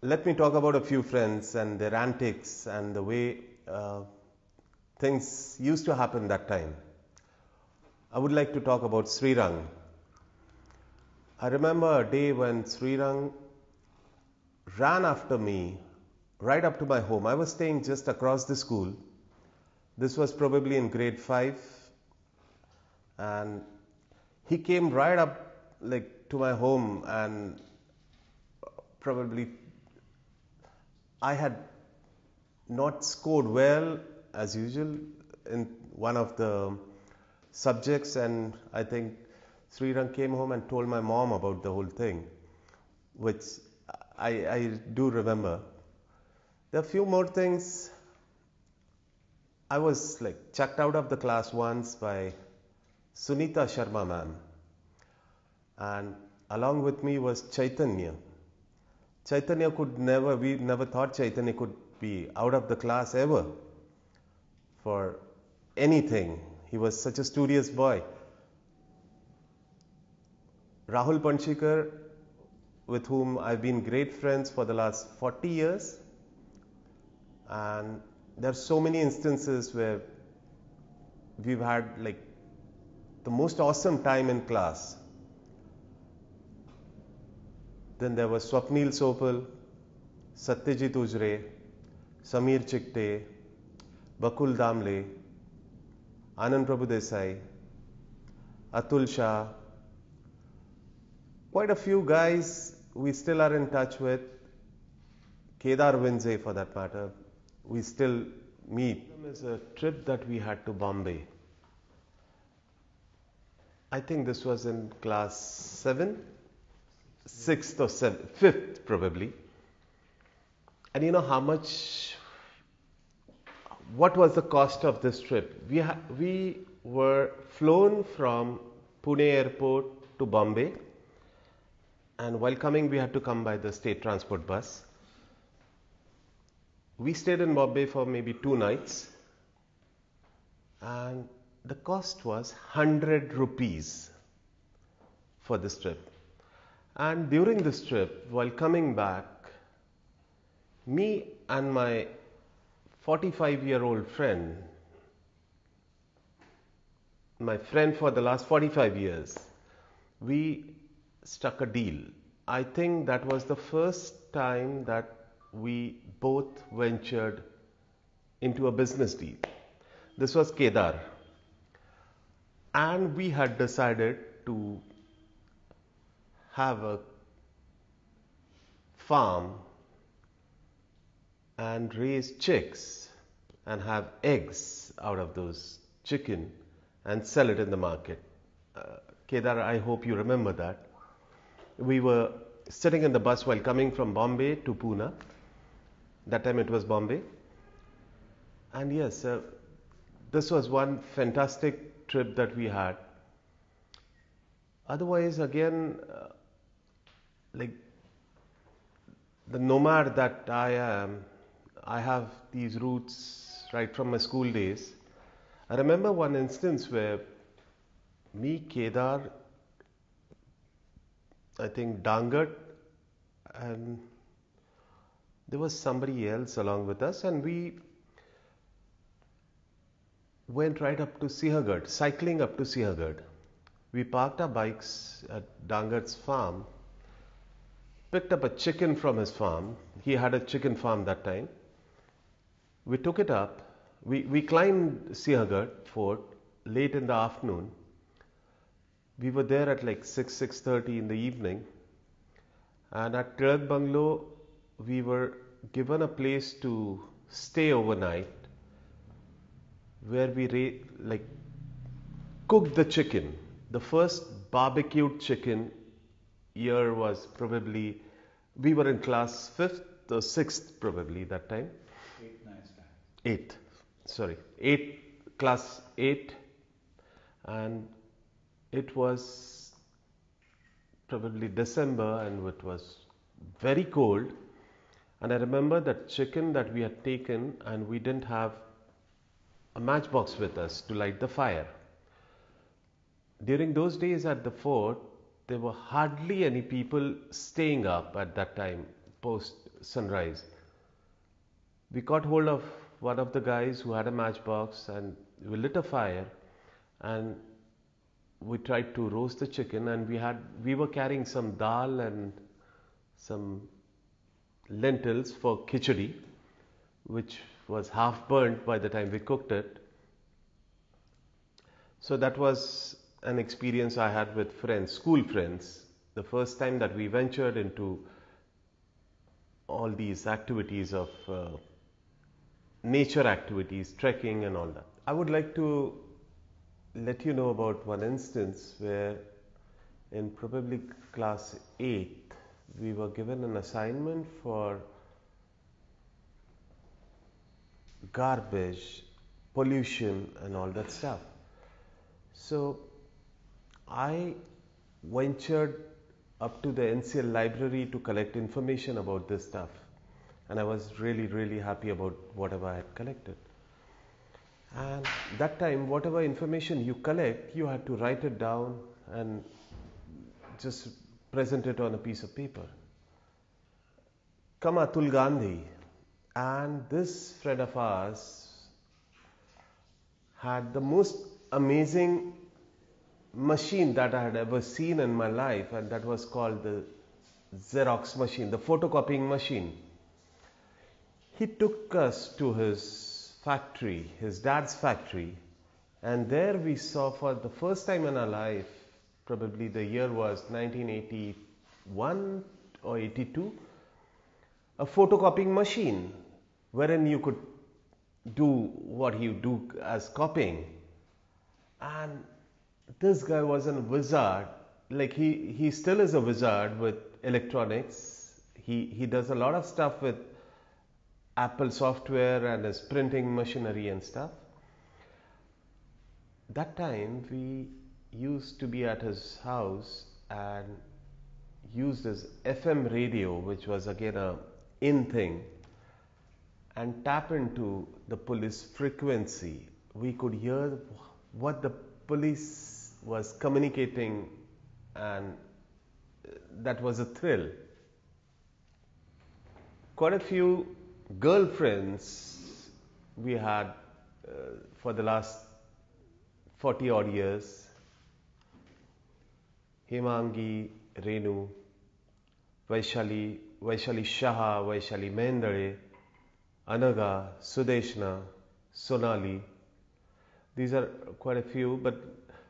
let me talk about a few friends and their antics and the way things used to happen that time. I would like to talk about Srirang. I remember a day when Srirang ran after me right up to my home. I was staying just across the school. This was probably in grade 5, and he came right up to my home, and probably I had not scored well as usual in one of the subjects, and I think Srirang came home and told my mom about the whole thing, which I do remember. There are a few more things. I was chucked out of the class once by Sunita Sharma ma'am, and along with me was Chaitanya. Chaitanya we never thought Chaitanya could be out of the class ever for anything. He was such a studious boy. Rahul Panchikar, with whom I've been great friends for the last 40 years, and there are so many instances where we've had the most awesome time in class. Then there was Swapnil Sopal, Satyajit Ujre, Samir Chikte, Bakul Damle, Anand Prabhu Desai, Atul Shah. Quite a few guys we still are in touch with. Kedar Vinze, for that matter, we still meet. It's a trip that we had to Bombay. I think this was in class 7, 6th or 7th, 5th probably. And you know what was the cost of this trip? We were flown from Pune airport to Bombay, and while coming we had to come by the state transport bus. We stayed in Bombay for maybe 2 nights, and the cost was 100 rupees for this trip. And during this trip, while coming back, me and my 45-year-old friend, my friend for the last 45 years, we struck a deal. I think that was the first time that we both ventured into a business deal. This was Kedar, and we had decided to have a farm and raise chicks and have eggs out of those chicken and sell it in the market. Kedar, I hope you remember that. We were sitting in the bus while coming from Bombay to Pune. That time it was Bombay. And yes, this was one fantastic trip that we had. Otherwise, again, the nomad that I am, I have these roots right from my school days. I remember one instance where me, Kedar, I think Dangat, and there was somebody else along with us, and we went right up to Sihagarh, cycling up to Sihagarh. We parked our bikes at Dangat's farm, picked up a chicken from his farm. He had a chicken farm that time. We took it up. We climbed Sihagarh Fort late in the afternoon. We were there at 6:30 in the evening. And at Tirak Bungalow, we were given a place to stay overnight, where we cooked the chicken. The first barbecued chicken year was probably, we were in class 5th or 6th probably that time. 8th, class 8, and it was probably December, and it was very cold. And I remember that chicken that we had taken, and we didn't have a matchbox with us to light the fire. During those days at the fort, there were hardly any people staying up at that time, post sunrise. We caught hold of one of the guys who had a matchbox, and we lit a fire, and we tried to roast the chicken, and we were carrying some dal and some lentils for khichdi, which was half burnt by the time we cooked it. So that was an experience I had with friends, school friends, the first time that we ventured into all these activities of nature activities, trekking and all that. I would like to let you know about one instance where in probably class 8 we were given an assignment for garbage, pollution and all that stuff. So I ventured up to the NCL library to collect information about this stuff, and I was really happy about whatever I had collected. And that time, whatever information you collect, you had to write it down and just present it on a piece of paper. Come Atul Gandhi, and this friend of ours had the most amazing machine that I had ever seen in my life, and that was called the Xerox machine, the photocopying machine. He took us to his factory, his dad's factory, and there we saw for the first time in our life, probably the year was 1981 or 82, a photocopying machine wherein you could do what you do as copying. And this guy was a wizard. Like he still is a wizard with electronics. He does a lot of stuff with Apple software and his printing machinery and stuff. That time we used to be at his house and used his FM radio, which was again a in thing, and tap into the police frequency. We could hear what the police was communicating, and that was a thrill. Quite a few girlfriends we had for the last 40 odd years. Himangi, Renu, Vaishali Shaha, Vaishali Mendare, Anaga, Sudeshna, Sonali. These are quite a few, but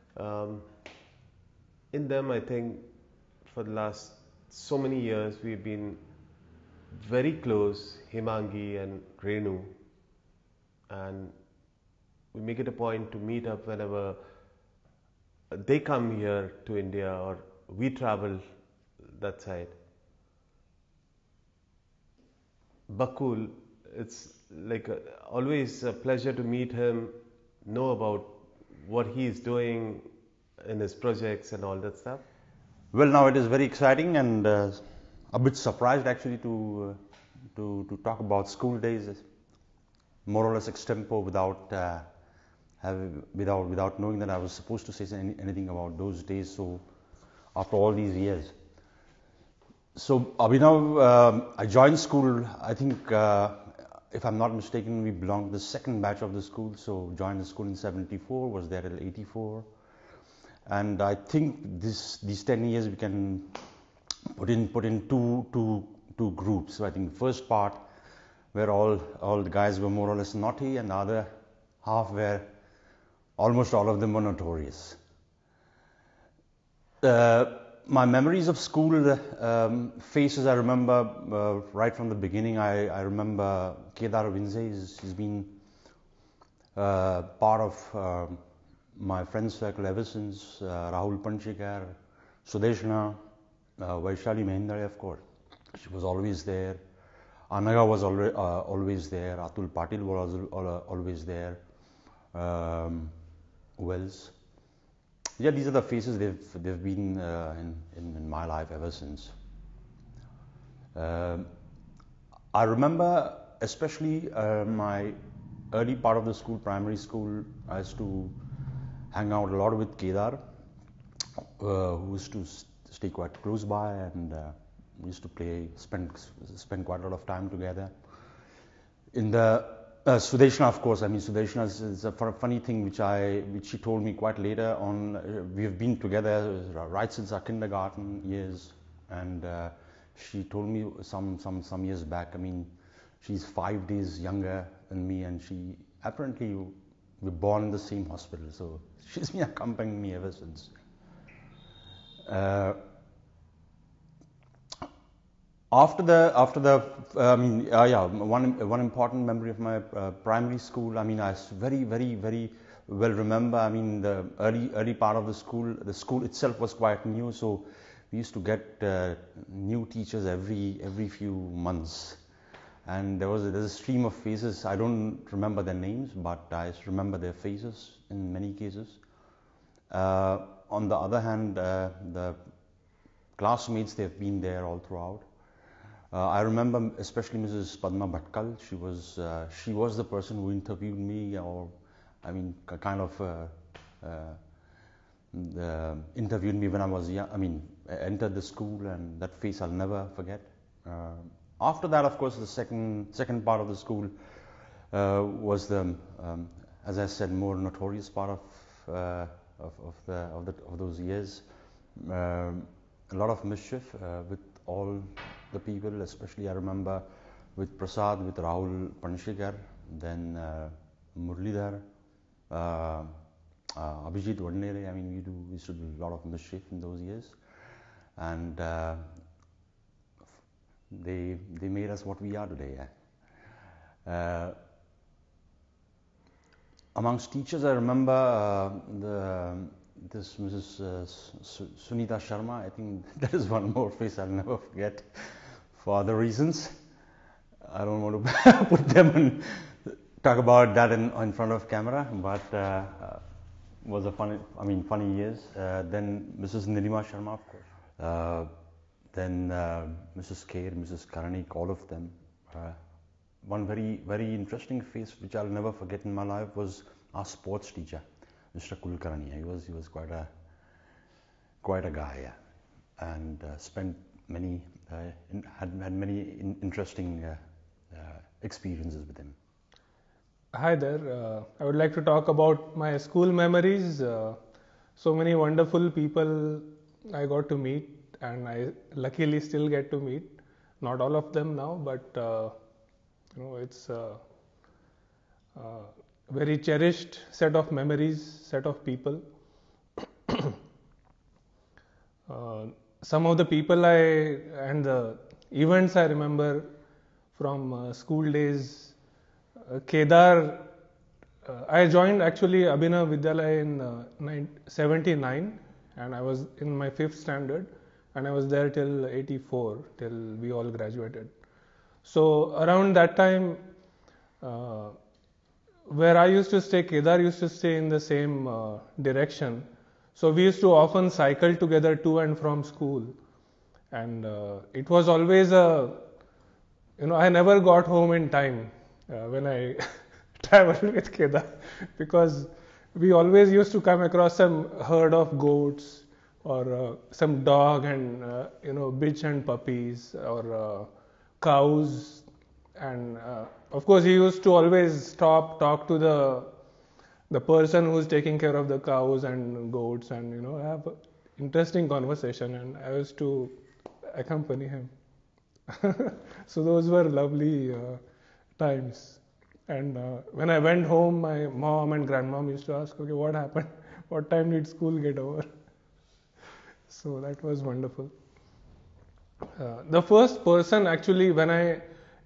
in them I think for the last so many years we've been very close, Himangi and Renu, and we make it a point to meet up whenever they come here to India or we travel that side. Bakul, it's like always a pleasure to meet him, know about what he is doing in his projects and all that stuff. Well, now it is very exciting and a bit surprised actually to talk about school days, more or less extempo without knowing that I was supposed to say anything about those days. So after all these years, so Abhinav, I joined school. I think if I'm not mistaken, we belonged to the second batch of the school. So joined the school in '74, was there till '84. And I think these 10 years we can put in two groups. So I think the first part where all the guys were more or less naughty, and the other half where almost all of them were notorious. My memories of school faces, I remember right from the beginning. I remember Kedar Vinze. He's been part of my friend circle ever since. Rahul Panchikar, Sudeshna, Vaishali Mehendale, of course. She was always there. Anaga was always there. Atul Patil was always there. Wells. Yeah, these are the faces they've been in my life ever since. I remember especially my early part of the school, primary school. I used to hang out a lot with Kedar, who used to stay quite close by, and We used to play, spend quite a lot of time together. In the Sudeshna, of course. I mean, Sudeshna is a funny thing which she told me quite later on. We have been together right since our kindergarten years, and she told me some years back. I mean, she's 5 days younger than me, and she apparently were born in the same hospital. So she's been accompanying me ever since. After the one important memory of my primary school. I mean, I very well remember. I mean, the early part of the school itself was quite new, so we used to get new teachers every few months, and there's a stream of faces. I don't remember their names, but I remember their faces in many cases. On the other hand, the classmates, they've been there all throughout. I remember especially Mrs. Padma Bhatkal. She was the person who interviewed me, or I mean, kind of interviewed me when I was young. I mean, entered the school, and that face I'll never forget. After that, of course, the second part of the school was the, as I said, more notorious part of those years. A lot of mischief with all the people, especially I remember with Prasad, with Rahul Panshikar, then Murlidhar, Abhijit Vadnere. I mean, we used to do a lot of mischief in those years, and they made us what we are today. Amongst teachers, I remember this Mrs. Sunita Sharma. I think that is one more face I'll never forget for other reasons. I don't want to put them and talk about that in front of camera, but was a funny years. Then Mrs. Nilima Sharma, of course. Then Mrs. Kher, Mrs. Karanik, all of them. One very interesting face which I'll never forget in my life was our sports teacher, Mr. Kulkarni. He was quite a guy, yeah. And spent many had many interesting experiences with him. Hi there. I would like to talk about my school memories. So many wonderful people I got to meet, and I luckily still get to meet. Not all of them now, but it's a very cherished set of memories, set of people. Some of the people and the events I remember from school days. Kedar, I joined actually Abhinav Vidyalaya in 79, and I was in my 5th standard, and I was there till 84, till we all graduated. So around that time, where I used to stay, Kedar used to stay in the same direction. So we used to often cycle together to and from school, and it was always I never got home in time when I traveled with Kedar, because we always used to come across some herd of goats or some dog and bitch and puppies, or cows, and of course he used to always stop, talk to the person who's taking care of the cows and goats, and have interesting conversation, and I used to accompany him. So those were lovely times. And when I went home, my mom and grandmom used to ask, okay, what happened? What time did school get over? So that was wonderful. The first person actually, when I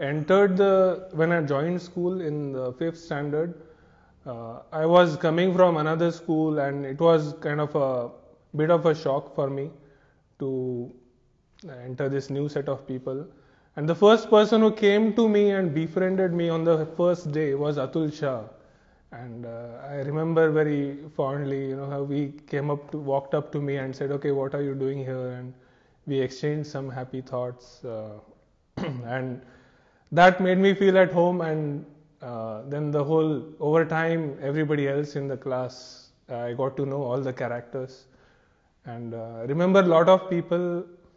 joined school in the 5th standard, I was coming from another school, and it was kind of a bit of a shock for me to enter this new set of people. And the first person who came to me and befriended me on the first day was Atul Shah. And I remember very fondly, how he walked up to me and said, okay, what are you doing here? And we exchanged some happy thoughts. And that made me feel at home. And then over time, everybody else in the class, I got to know all the characters. And remember a lot of people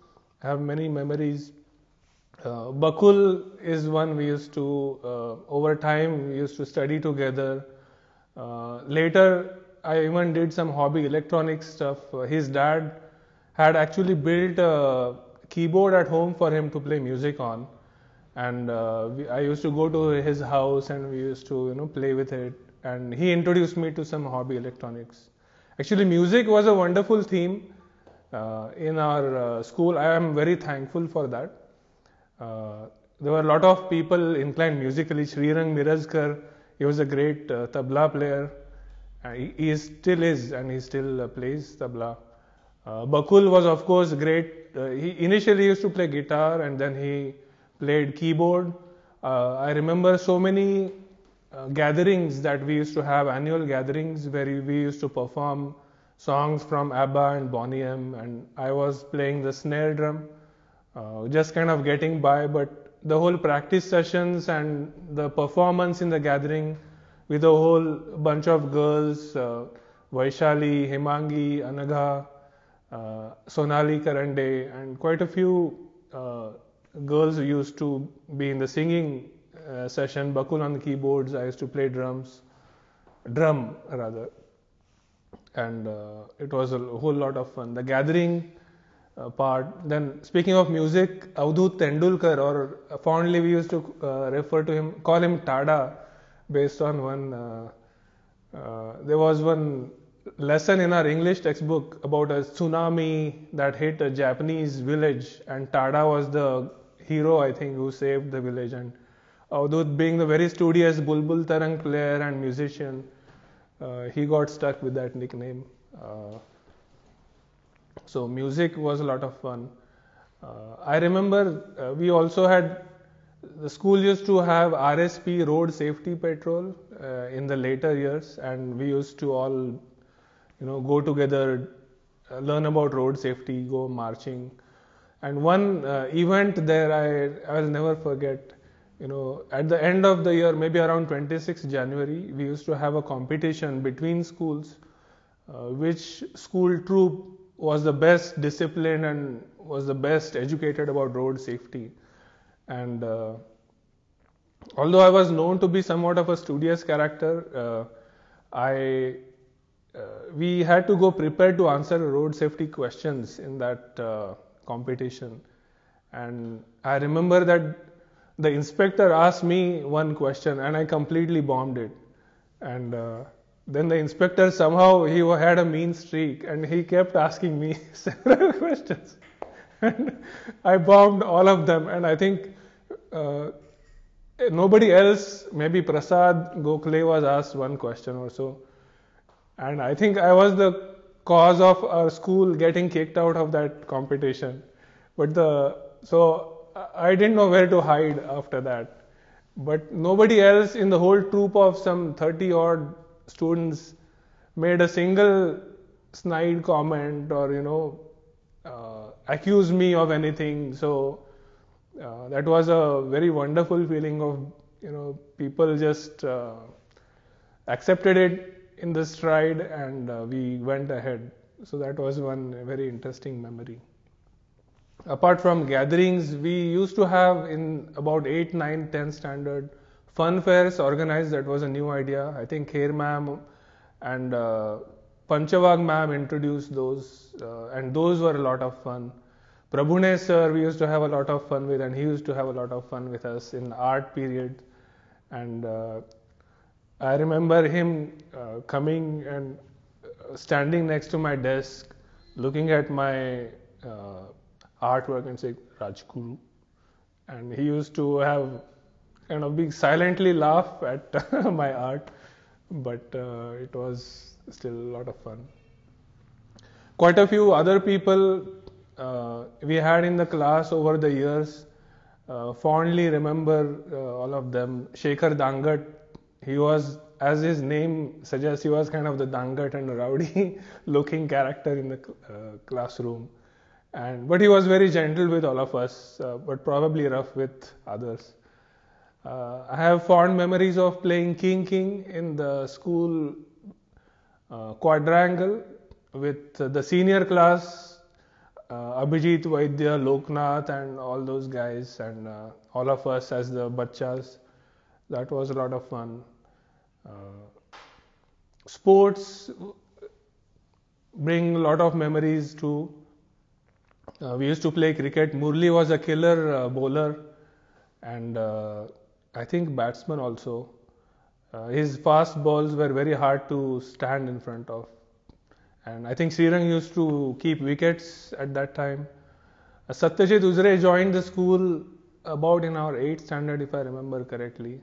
have many memories. Bakul is one we used to, over time, we used to study together. Later, I even did some hobby electronics stuff. His dad had actually built a keyboard at home for him to play music on, and I used to go to his house and we used to, play with it. And he introduced me to some hobby electronics. Actually, music was a wonderful theme in our school. I am very thankful for that. There were a lot of people inclined musically. Srirang Mirazkar, he was a great tabla player. He still is, and he still plays tabla. Bakul was, of course, great. He initially used to play guitar, and then he played keyboard. I remember so many gatherings that we used to have, annual gatherings where we used to perform songs from ABBA and Boney M, and I was playing the snare drum, just kind of getting by. But the whole practice sessions and the performance in the gathering with a whole bunch of girls, Vaishali, Himangi, Anagha, Sonali Karande, and quite a few girls who used to be in the singing session. Bakul on the keyboards, I used to play drum rather, and it was a whole lot of fun. The gathering part. Then, speaking of music, Avdut Tendulkar, or fondly we used to call him Tada, based on one. There was one lesson in our English textbook about a tsunami that hit a Japanese village, and Tada was the hero, I think, who saved the village. And Avdut, being the very studious Bulbul Tarang player and musician, he got stuck with that nickname. So music was a lot of fun. I remember we also had, the school used to have RSP, Road Safety Patrol, in the later years, and we used to all, go together, learn about road safety, go marching. And one event there I will never forget. At the end of the year, maybe around 26th January, we used to have a competition between schools, which school troop was the best disciplined and was the best educated about road safety. And although I was known to be somewhat of a studious character, we had to go prepared to answer road safety questions in that competition. And I remember that the inspector asked me one question and I completely bombed it. And then the inspector, somehow he had a mean streak and he kept asking me several questions. And I bombed all of them, and I think nobody else, maybe Prasad Gokhale, was asked one question or so. And I think I was the cause of our school getting kicked out of that competition. So I didn't know where to hide after that. But nobody else in the whole troop of some 30 odd students made a single snide comment or accused me of anything. So that was a very wonderful feeling of people just accepted it in the stride, and we went ahead. So that was one very interesting memory. Apart from gatherings, we used to have in about 8, 9, 10 standard fun fairs organized. That was a new idea. I think Kher ma'am and Panchavag ma'am introduced those, and those were a lot of fun. Prabhune sir, we used to have a lot of fun with, and he used to have a lot of fun with us in art period. And I remember him coming and standing next to my desk, looking at my artwork and say, Rajguru. And he used to have kind of big silently laugh at my art, but it was still a lot of fun. Quite a few other people we had in the class over the years. Fondly remember all of them. Shekhar Dangat, he was, as his name suggests, he was kind of the Dangat and rowdy looking character in the classroom. But he was very gentle with all of us, but probably rough with others. I have fond memories of playing King in the school quadrangle with the senior class. Abhijit Vaidya, Loknath, and all those guys, and all of us as the bachchas. That was a lot of fun. Sports bring a lot of memories too. We used to play cricket. Murli was a killer bowler, and I think batsman also. His fast balls were very hard to stand in front of. And I think Srirang used to keep wickets at that time. Satyajit Uzre joined the school about in our 8th standard, if I remember correctly.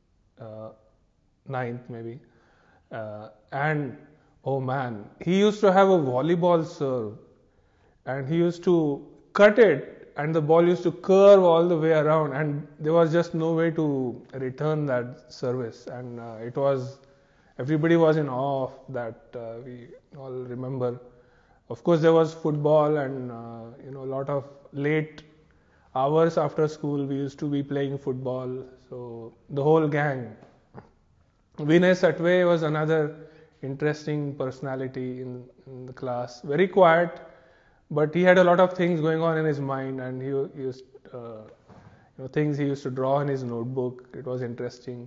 9th maybe. And oh man, he used to have a volleyball serve. And he used to cut it, and the ball used to curve all the way around, and there was just no way to return that service. And everybody was in awe of that. We all remember. Of course, there was football, and a lot of late hours after school we used to be playing football. So the whole gang. Vinay Satve was another interesting personality in the class. Very quiet, but he had a lot of things going on in his mind, and he used things he used to draw in his notebook. It was interesting.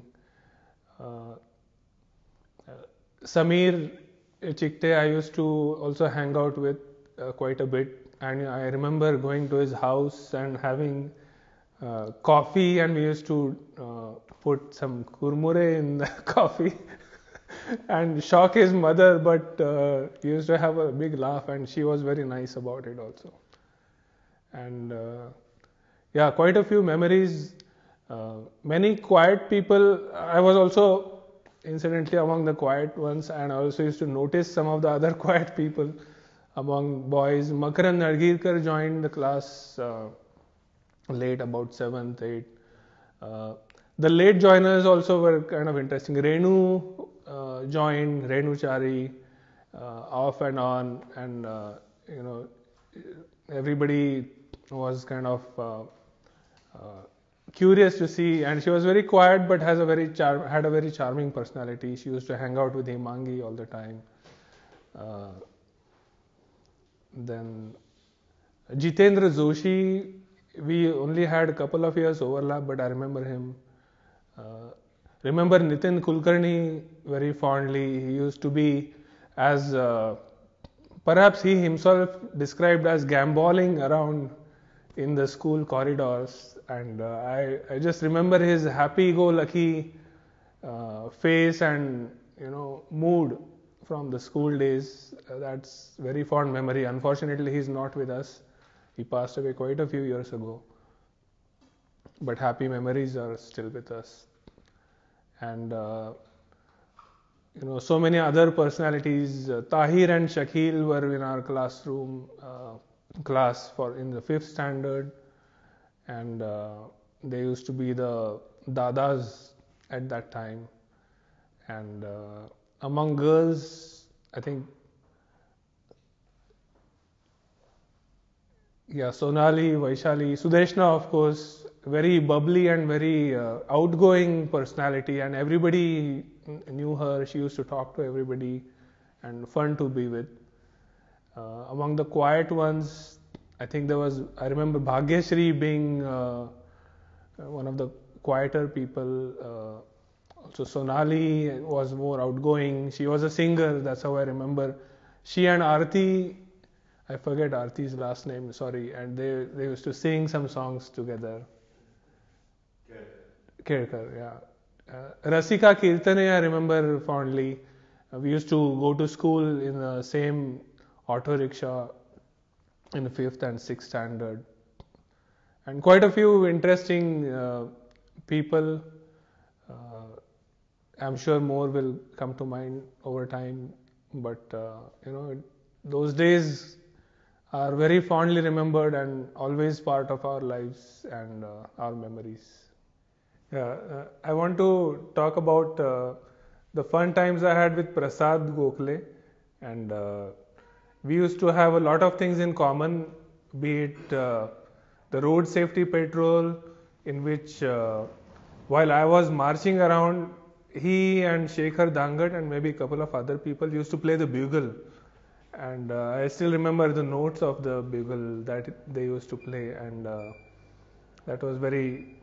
Samir Chikte I used to also hang out with quite a bit, and I remember going to his house and having coffee, and we used to put some kurmure in the coffee and shock his mother, but he used to have a big laugh, and she was very nice about it also. And yeah, quite a few memories. Many quiet people. I was also incidentally among the quiet ones, and I also used to notice some of the other quiet people among boys. Makaran Nargirkar joined the class late, about 7th, 8th. The late joiners also were kind of interesting. Renu joined, Renu Chari, off and on, and everybody was kind of curious to see, and she was very quiet but had a very charming personality. She used to hang out with Himangi all the time. Then Jitendra Joshi, we only had a couple of years overlap, but I remember him. Remember Nitin Kulkarni very fondly. He used to be, as perhaps he himself described, as gambolling around in the school corridors, and I just remember his happy-go-lucky face and mood from the school days. That's very fond memory. Unfortunately, he's not with us. He passed away quite a few years ago, but happy memories are still with us. And so many other personalities. Tahir and Shakil were in our classroom class in the 5th standard, and they used to be the dadas at that time. And among girls, I think, Sonali, Vaishali, Sudeshna, of course, very bubbly and very outgoing personality, and everybody knew her. She used to talk to everybody and fun to be with. Among the quiet ones, I think I remember Bhagyashri being one of the quieter people. Also Sonali was more outgoing. She was a singer, that's how I remember. She and Aarti, I forget Aarti's last name, sorry, and they used to sing some songs together. Kerkar, yeah. Rasika Kirtane, I remember fondly. We used to go to school in the same auto rickshaw in the 5th and 6th standard. And quite a few interesting people. I'm sure more will come to mind over time, but those days are very fondly remembered and always part of our lives and our memories. I want to talk about the fun times I had with Prasad Gokhale, and we used to have a lot of things in common, be it the road safety patrol, in which while I was marching around, he and Shekhar Dangat and maybe a couple of other people used to play the bugle, And I still remember the notes of the bugle that they used to play, and that was very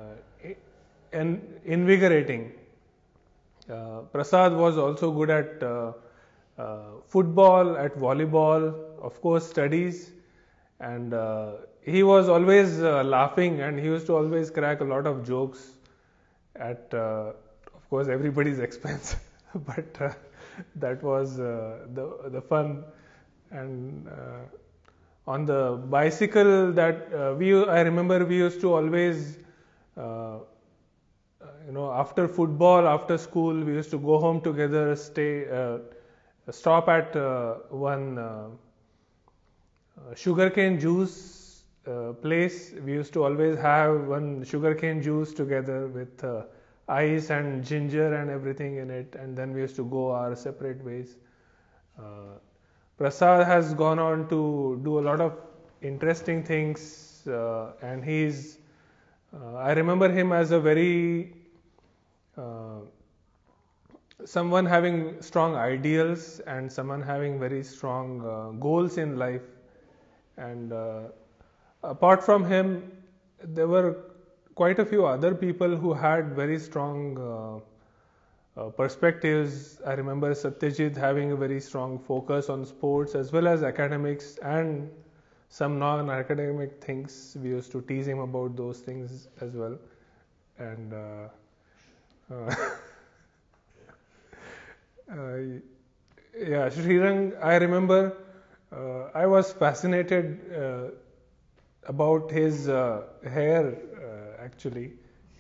invigorating. Prasad was also good at football, at volleyball, of course, studies, and he was always laughing, and he used to always crack a lot of jokes at, of course, everybody's expense. But that was the fun. And on the bicycle that I remember we used to always, after football, after school, we used to go home together, stop at one sugarcane juice place. We used to always have one sugarcane juice together with ice and ginger and everything in it, and then we used to go our separate ways. Prasad has gone on to do a lot of interesting things, and I remember him as a very someone having strong ideals and someone having very strong goals in life. And apart from him, there were quite a few other people who had very strong perspectives. I remember Satyajit having a very strong focus on sports as well as academics and some non-academic things. We used to tease him about those things as well. And yeah, Srirang, I remember I was fascinated about his hair, actually.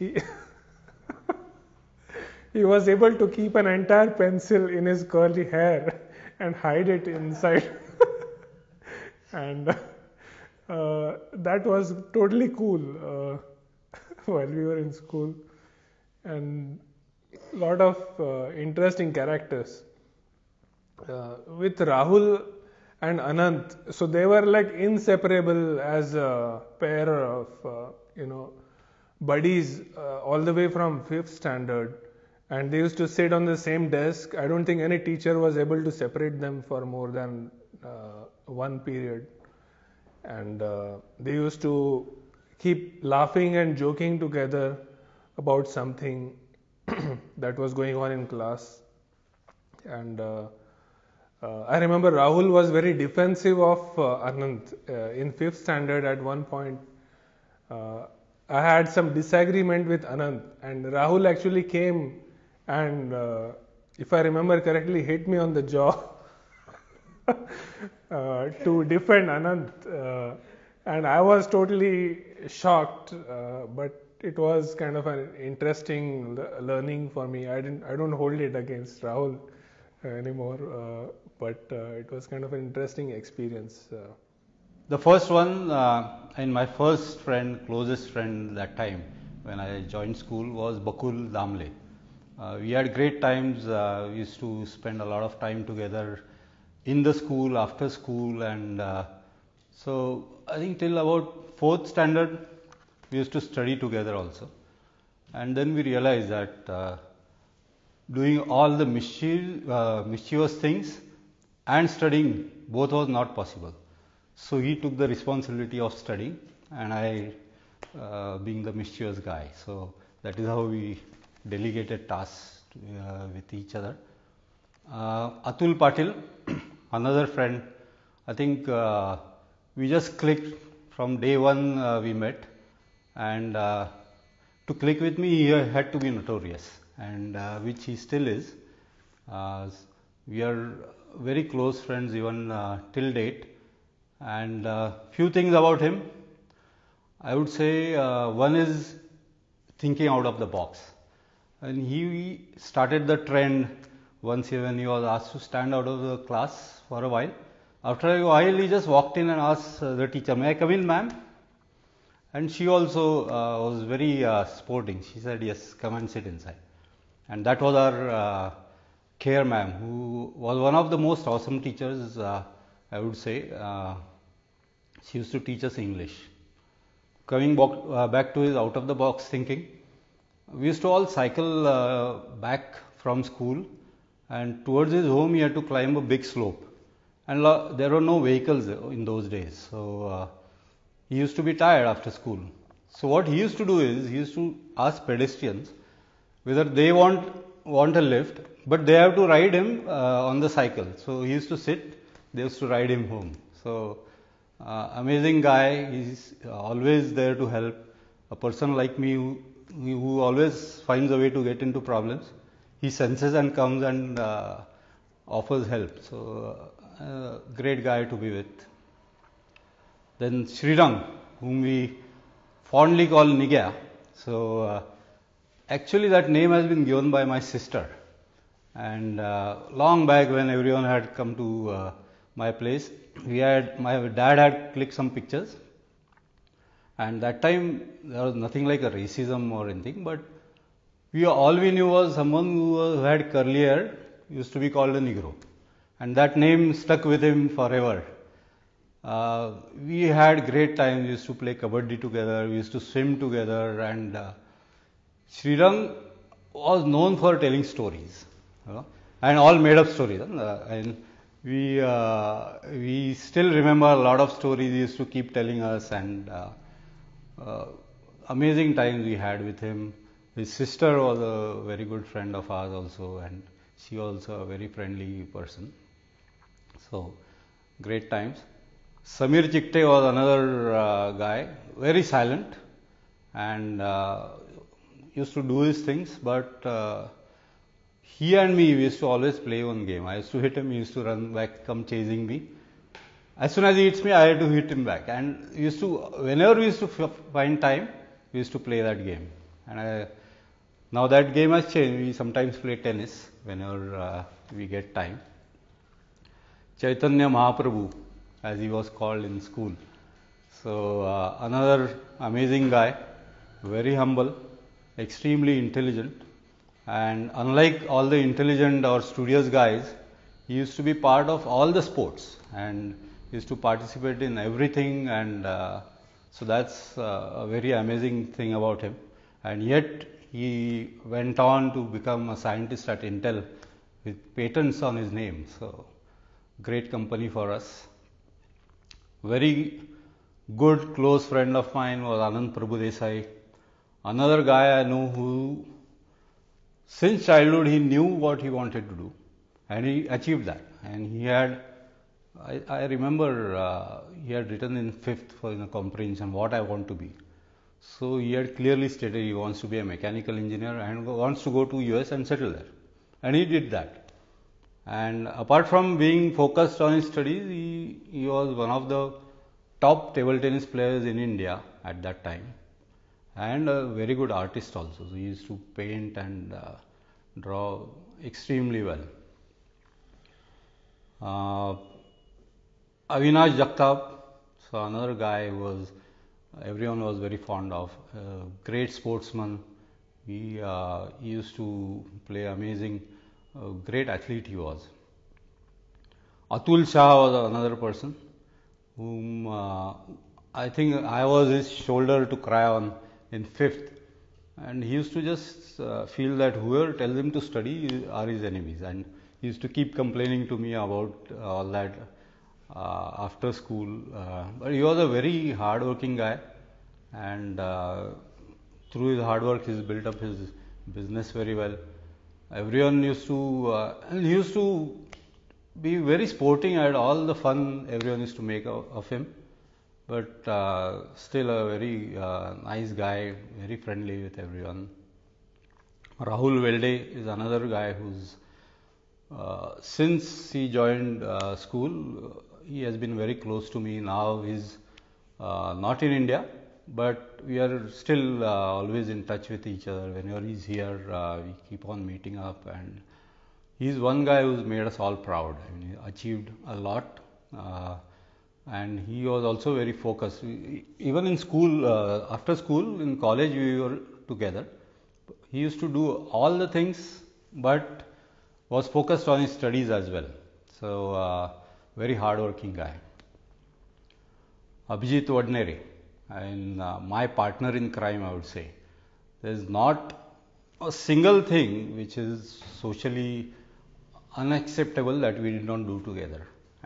He was able to keep an entire pencil in his curly hair and hide it inside. And that was totally cool while we were in school. And a lot of interesting characters. With Rahul and Anant, so they were like inseparable as a pair of, buddies all the way from 5th standard. And they used to sit on the same desk. I don't think any teacher was able to separate them for more than one period. And they used to keep laughing and joking together about something that was going on in class. And I remember Rahul was very defensive of Anant. In 5th standard at one point, I had some disagreement with Anant, and Rahul actually came and, if I remember correctly, hit me on the jaw to defend Anant. And I was totally shocked, but it was kind of an interesting learning for me. I don't hold it against Rahul anymore, but it was kind of an interesting experience. The first one, and my first friend, closest friend that time when I joined school was Bakul Damle. We had great times. We used to spend a lot of time together in the school, after school, and so I think till about 4th standard we used to study together also. And then we realized that doing all the mischievous things and studying both was not possible. So he took the responsibility of studying, and I being the mischievous guy. So that is how we delegated tasks with each other. Atul Patil, another friend, I think we just clicked from day one we met, and to click with me he had to be notorious, and which he still is. We are very close friends even till date. And few things about him, I would say one is thinking out of the box. And he started the trend once when he was asked to stand out of the class for a while. After a while he just walked in and asked the teacher, "May I come in, ma'am?" And she also was very sporting. She said, "Yes, come and sit inside." And that was our care ma'am, who was one of the most awesome teachers, I would say. She used to teach us English. Coming back to his out of the box thinking, we used to all cycle back from school, and towards his home he had to climb a big slope. and there were no vehicles in those days. So he used to be tired after school. So what he used to do is he used to ask pedestrians whether they want a lift, but they have to ride him on the cycle. So he used to sit, they used to ride him home. So amazing guy. He's always there to help. A person like me who always finds a way to get into problems. He senses and comes and offers help. So great guy to be with. Then Srirang, whom we fondly call Nigya. So actually that name has been given by my sister. And long back when everyone had come to my place, my dad had clicked some pictures. And that time there was nothing like a racism or anything, but all we knew was someone who had curly hair used to be called a Negro. And that name stuck with him forever. We had great times. We used to play kabaddi together. We used to swim together. And Srirang was known for telling stories, and all made up stories. And we still remember a lot of stories he used to keep telling us, and amazing times we had with him. His sister was a very good friend of ours also, and she was also a very friendly person. So great times. Samir Chikte was another guy, very silent, and used to do his things, but he and me, we used to always play one game. I used to hit him, he used to run back, come chasing me. As soon as he hits me, I had to hit him back. And whenever we used to find time, we used to play that game. And now that game has changed. We sometimes play tennis whenever we get time. Chaitanya Mahaprabhu, as he was called in school. So another amazing guy, very humble, extremely intelligent. And unlike all the intelligent or studious guys, he used to be part of all the sports and used to participate in everything, and so that's a very amazing thing about him. And yet he went on to become a scientist at Intel with patents on his name. So great company for us. Very good close friend of mine was Anand Prabhudesai. Another guy I know who since childhood he knew what he wanted to do, and he achieved that. And he had, I remember he had written in 5th for a comprehension what I want to be. So he had clearly stated he wants to be a mechanical engineer and wants to go to US and settle there. And he did that. And apart from being focused on his studies, he was one of the top table tennis players in India at that time, and a very good artist also. So he used to paint and draw extremely well. Avinash Jagtap, so another guy everyone was very fond of. Great sportsman. He used to play amazing. Great athlete he was. Atul Shah was another person whom I think I was his shoulder to cry on in 5th, and he used to just feel that whoever tells him to study are his enemies, and he used to keep complaining to me about all that after school. But he was a very hard-working guy, and through his hard work, he's built up his business very well. Everyone used to, and he used to be very sporting at all the fun everyone used to make of him. But still a very nice guy, very friendly with everyone. Rahul Velde is another guy who's, since he joined school, he has been very close to me. Now he's not in India, but we are still always in touch with each other. Whenever he's here, we keep on meeting up, and he's one guy who's made us all proud. I mean, he achieved a lot, and he was also very focused. Even in school, after school, in college, we were together. He used to do all the things, but was focused on his studies as well. So, very hard-working guy. Abhijit Vadnere, and my partner in crime, I would say. There's not a single thing which is socially unacceptable that we did not do together.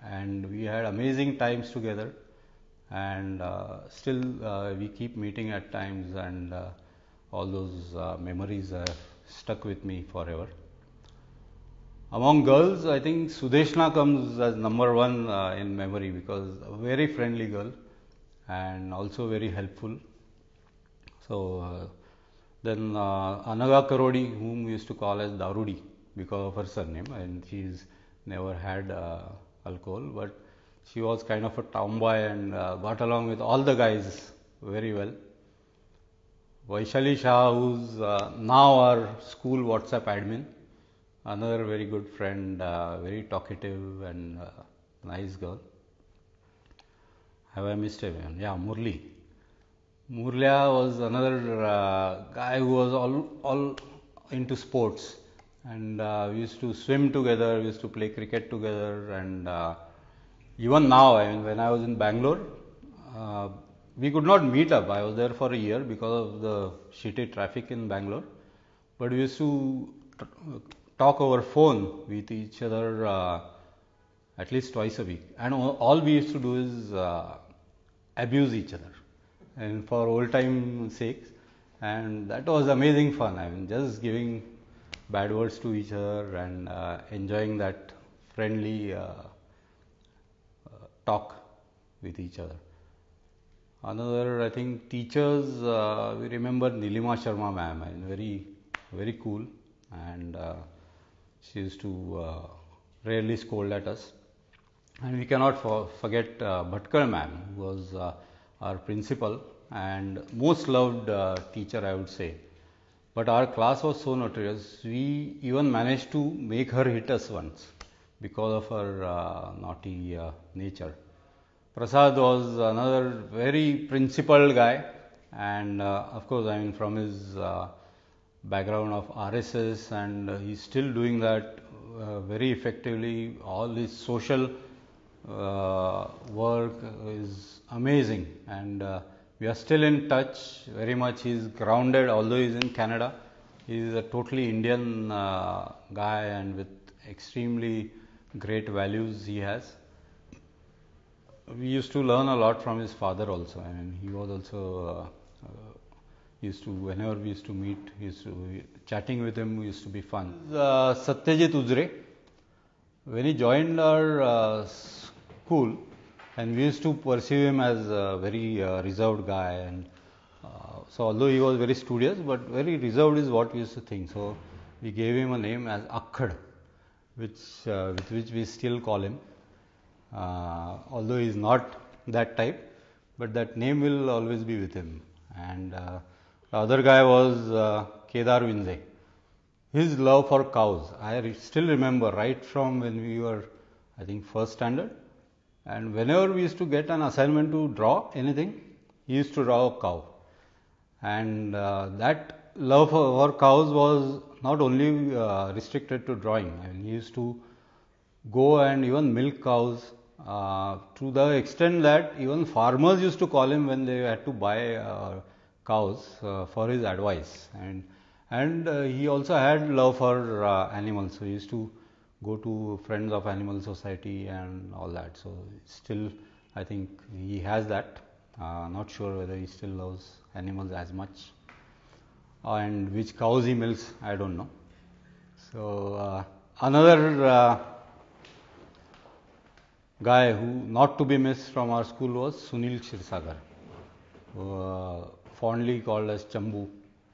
and we had amazing times together, and still we keep meeting at times, and all those memories have stuck with me forever. Among girls, I think Sudeshna comes as number one in memory, because a very friendly girl and also very helpful. So then Anaga Karodi, whom we used to call as Darudi because of her surname, and she's never had alcohol, but she was kind of a tomboy and got along with all the guys very well. Vaishali Shah, who's now our school WhatsApp admin, another very good friend, very talkative and nice girl. Have I missed anyone? Yeah, Murli. Murlia was another guy who was all into sports, and we used to swim together, we used to play cricket together, and even now, I mean, when I was in Bangalore, we could not meet up. I was there for a year because of the shitty traffic in Bangalore, but we used to talk over phone with each other at least twice a week, and all we used to do is abuse each other, and for old time sakes, and that was amazing fun. I mean, just giving bad words to each other and enjoying that friendly talk with each other. Another, I think, teachers, we remember Nilima Sharma ma'am, and very cool, and she used to rarely scold at us. And we cannot forget Bhatkar ma'am, who was our principal and most loved teacher, I would say. But our class was so notorious, we even managed to make her hit us once because of her naughty nature. Prasad was another very principled guy, and of course, I mean, from his background of RSS, and he's still doing that very effectively. All his social work is amazing, and we are still in touch very much. He's grounded, although he's in Canada. He's a totally Indian guy, and with extremely great values he has. We used to learn a lot from his father also. I mean, he was also used to, whenever we used to meet, chatting with him used to be fun. Satyajit Ujre, when he joined our school, and we used to perceive him as a very reserved guy, and so although he was very studious, but very reserved is what we used to think. So we gave him a name as Akhad, with which we still call him. Although he is not that type, but that name will always be with him. And the other guy was Kedar Vinze. His love for cows, I still remember right from when we were, I think, first standard. And whenever we used to get an assignment to draw anything, he used to draw a cow. And that love for cows was not only restricted to drawing. I mean, he used to go and even milk cows to the extent that even farmers used to call him when they had to buy cows for his advice. And he also had love for animals. So he used to go to Friends of Animal Society and all that. So still, I think he has that. Not sure whether he still loves animals as much. And which cows he milks, I don't know. So another guy who not to be missed from our school was Sunil Shirsagar, fondly called as Chambu.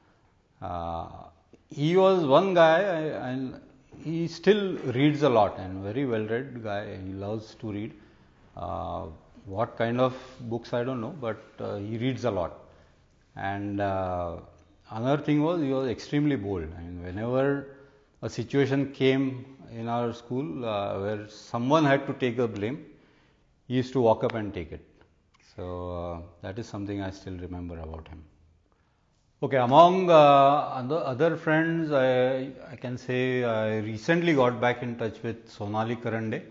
He was one guy, and he still reads a lot, and very well read guy. He loves to read. What kind of books I don't know, but he reads a lot. And another thing was, he was extremely bold. I mean, whenever a situation came in our school where someone had to take the blame, he used to walk up and take it. So that is something I still remember about him. Okay, among other friends, I can say I recently got back in touch with Sonali Karande.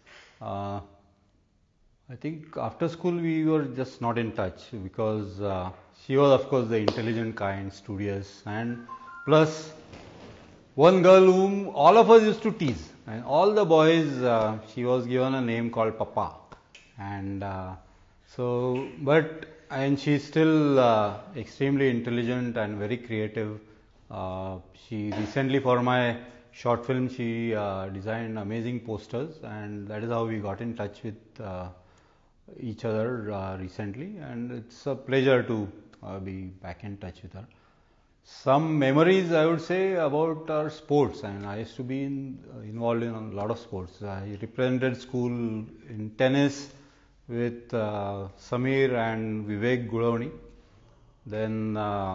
I think after school we were just not in touch because she was, of course, the intelligent kind, studious, and plus one girl whom all of us used to tease. and all the boys, she was given a name called Papa, and and she's still extremely intelligent and very creative. She recently, for my short film, she designed amazing posters, and that is how we got in touch with each other recently, and it's a pleasure to be back in touch with her. Some memories I would say about our sports, and I used to be involved in a lot of sports. I represented school in tennis with Samir and Vivek Gulavani. Then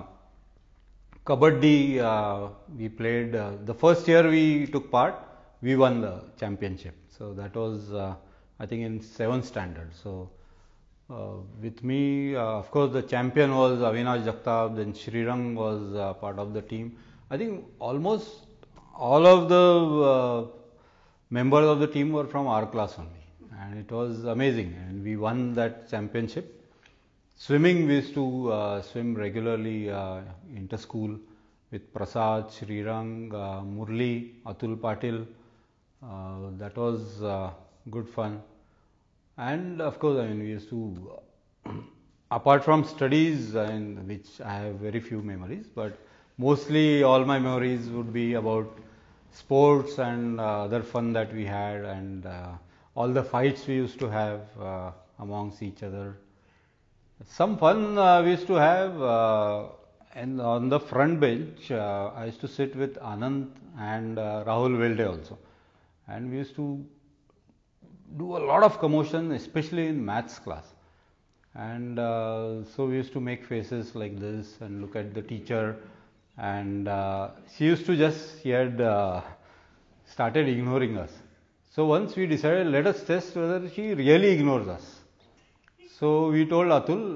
Kabaddi, we played. The first year we took part, we won the championship. So that was, I think, in 7th standard. So with me, of course, the champion was Avinash Jagtap, then Srirang was part of the team. I think almost all of the members of the team were from our class only, and it was amazing, and we won that championship. Swimming, we used to swim regularly inter-school with Prasad, Srirang, Murli, Atul Patil. That was good fun. And of course, I mean, we used to, apart from studies, in which I have very few memories, but mostly all my memories would be about sports and other fun that we had, and all the fights we used to have amongst each other. Some fun we used to have, and on the front bench, I used to sit with Anand and Rahul Velde also, and we used to do a lot of commotion, especially in maths class. And so we used to make faces like this and look at the teacher, and she had started ignoring us. So once we decided, let us test whether she really ignores us. So we told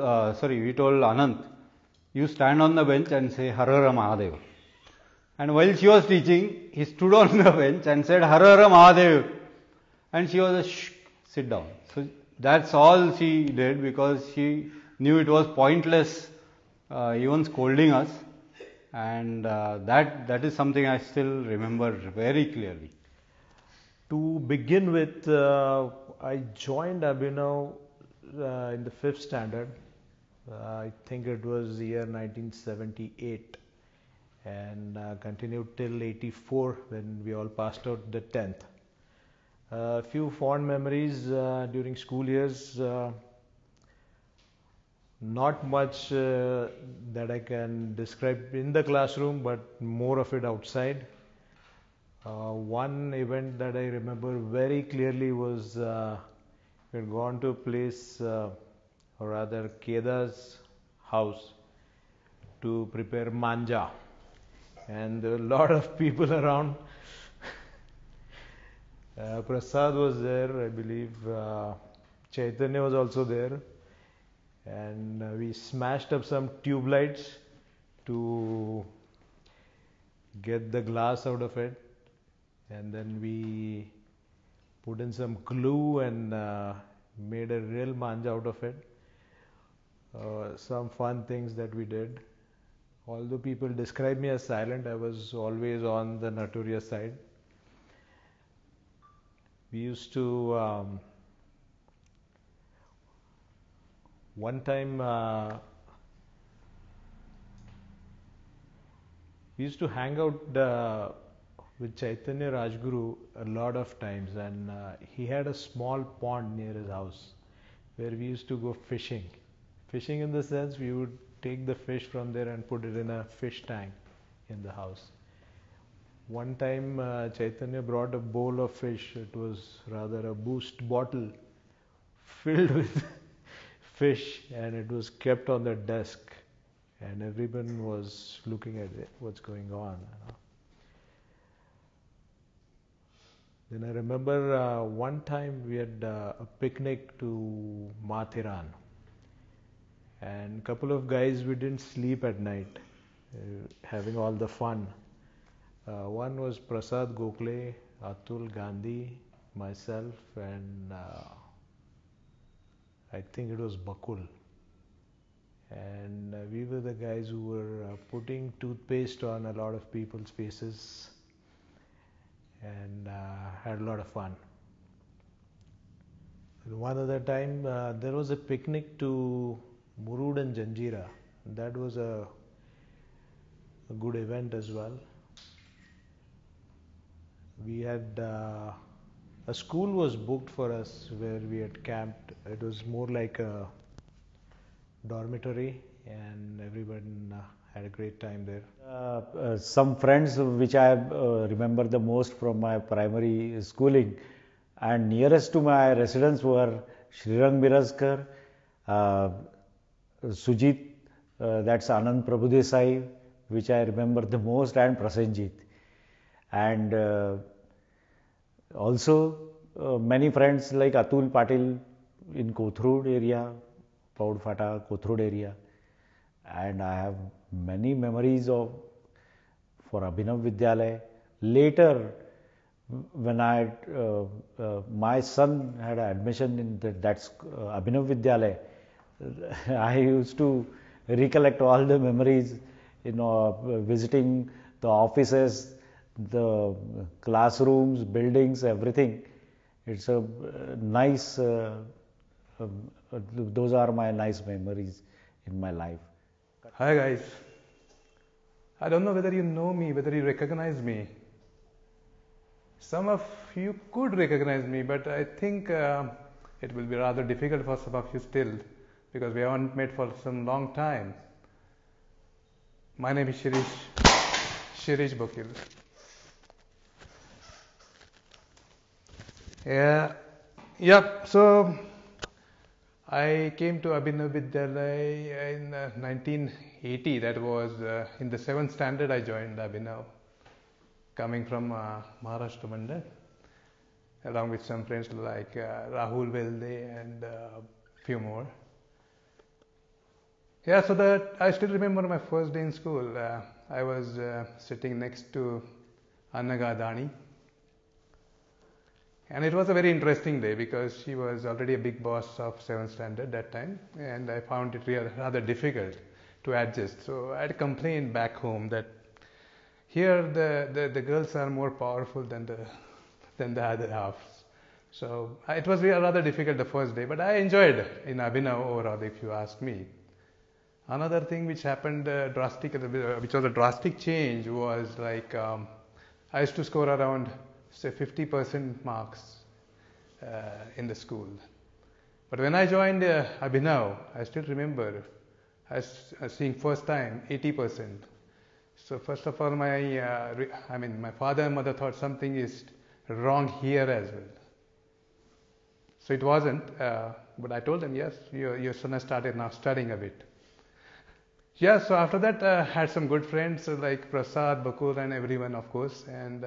Anand, you stand on the bench and say Har Har Mahadev. And while she was teaching, he stood on the bench and said Har Har Mahadev. And she was shh, sit down. So that's all she did, because she knew it was pointless even scolding us, and that is something I still remember very clearly. To begin with, I joined Abhinav in the 5th standard. I think it was the year 1978, and continued till 84 when we all passed out the 10th. A few fond memories during school years. Not much that I can describe in the classroom, but more of it outside. One event that I remember very clearly was we had gone to a place, or rather Keda's house, to prepare manja, and there were a lot of people around. Prasad was there, I believe. Chaitanya was also there, and we smashed up some tube lights to get the glass out of it, and then we put in some glue and made a real manja out of it. Some fun things that we did. Although people describe me as silent, I was always on the notorious side. We used to one time we used to hang out with Chaitanya Rajguru a lot of times, and he had a small pond near his house where we used to go fishing. Fishing in the sense we would take the fish from there and put it in a fish tank in the house. One time Chaitanya brought a bowl of fish. It was rather a boost bottle filled with fish, and it was kept on the desk, and everyone was looking at it, what's going on. Then I remember one time we had a picnic to Mathiran, and a couple of guys, we didn't sleep at night, having all the fun. One was Prasad Gokhale, Atul Gandhi, myself, and I think it was Bakul. And we were the guys who were putting toothpaste on a lot of people's faces. and had a lot of fun. One other time there was a picnic to Murud and Janjira. That was a good event as well. We had a school was booked for us where we had camped. It was more like a dormitory, and everyone had a great time there. Some friends which I remember the most from my primary schooling and nearest to my residence were Srirang Miraskar, Sujit, that's Anand Prabhudesai, which I remember the most, and Prasenjit. And also many friends like Atul Patil in Kothrud area, Paud Fata, Kothrud area. And I have many memories of for Abhinav Vidyalaya. Later, when my son had admission in that Abhinav Vidyalaya, I used to recollect all the memories, visiting the offices, the classrooms, buildings, everything. It's a nice, those are my nice memories in my life. Hi guys. I don't know whether you know me, whether you recognize me. Some of you could recognize me, but I think it will be rather difficult for some of you still, because we haven't met for some long time. My name is Shirish Bokil. Yeah, so I came to Abhinav Vidyalaya in 1980. That was in the 7th standard I joined Abhinav, coming from Maharashtra Mandal, along with some friends like Rahul Velde and few more. Yeah, so that I still remember my first day in school. I was sitting next to Annaga Adani. And it was a very interesting day because she was already a big boss of 7th standard that time, and I found it rather difficult to adjust. So I had complained back home that here the girls are more powerful than the other halves. So it was rather difficult the first day, but I enjoyed in Abhinav overall, if you ask me. Another thing which happened which was a drastic change, was like I used to score around say 50% marks in the school. But when I joined Abhinav, I still remember I was seeing first time 80%. So first of all, my father and mother thought something is wrong here as well. So it wasn't, but I told them, yes, your son has started now studying a bit. Yeah, so after that I had some good friends like Prasad, Bakul and everyone, of course, and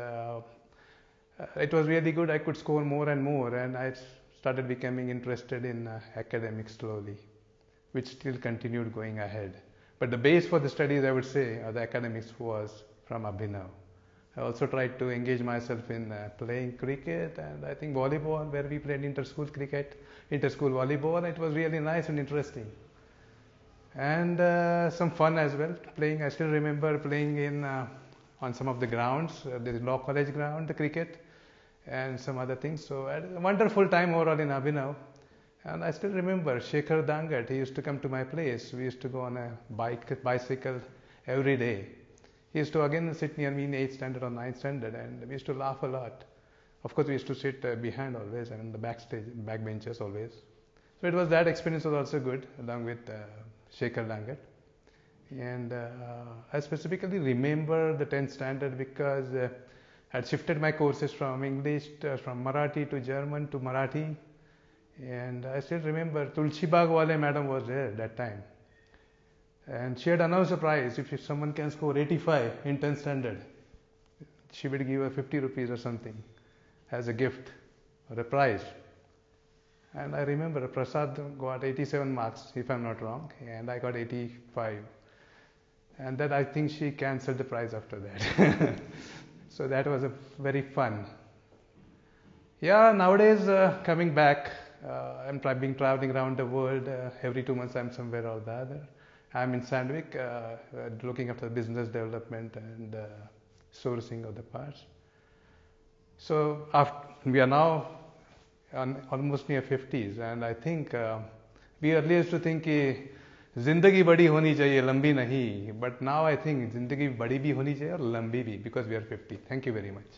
it was really good. I could score more and more, and I started becoming interested in academics slowly, which still continued going ahead. But the base for the studies, I would say, the academics, was from Abhinav. I also tried to engage myself in playing cricket, and I think volleyball, where we played inter-school volleyball. It was really nice and interesting. And some fun as well, playing. I still remember playing on some of the grounds, the law college ground, the cricket, and some other things. So I had a wonderful time overall in Abhinav. And I still remember Shekhar Dangat. He used to come to my place. We used to go on a bicycle every day. He used to again sit near me in 8th standard or 9th standard, and we used to laugh a lot. Of course, we used to sit behind always, and in the back benches always. So it was, that experience was also good, along with Shekhar Dangat. And I specifically remember the 10th standard because I had shifted my courses from English, from Marathi to German to Marathi. And I still remember Tulsi Bagwale madam was there that time. And she had announced a prize. If someone can score 85 in 10th standard, she would give her 50 rupees or something as a gift or a prize. And I remember Prasad got 87 marks, if I'm not wrong, and I got 85. And then I think she cancelled the prize after that. So that was a very fun. Yeah, nowadays coming back, I'm been traveling around the world. Every 2 months I'm somewhere or the other. I'm in Sandvik, looking after business development and sourcing of the parts. So we are now almost near 50s, and I think we earlier used to think कि जिंदगी बड़ी होनी चाहिए, लंबी नहीं. But now I think जिंदगी बड़ी भी होनी चाहिए और लंबी भी, because we are 50. Thank you very much.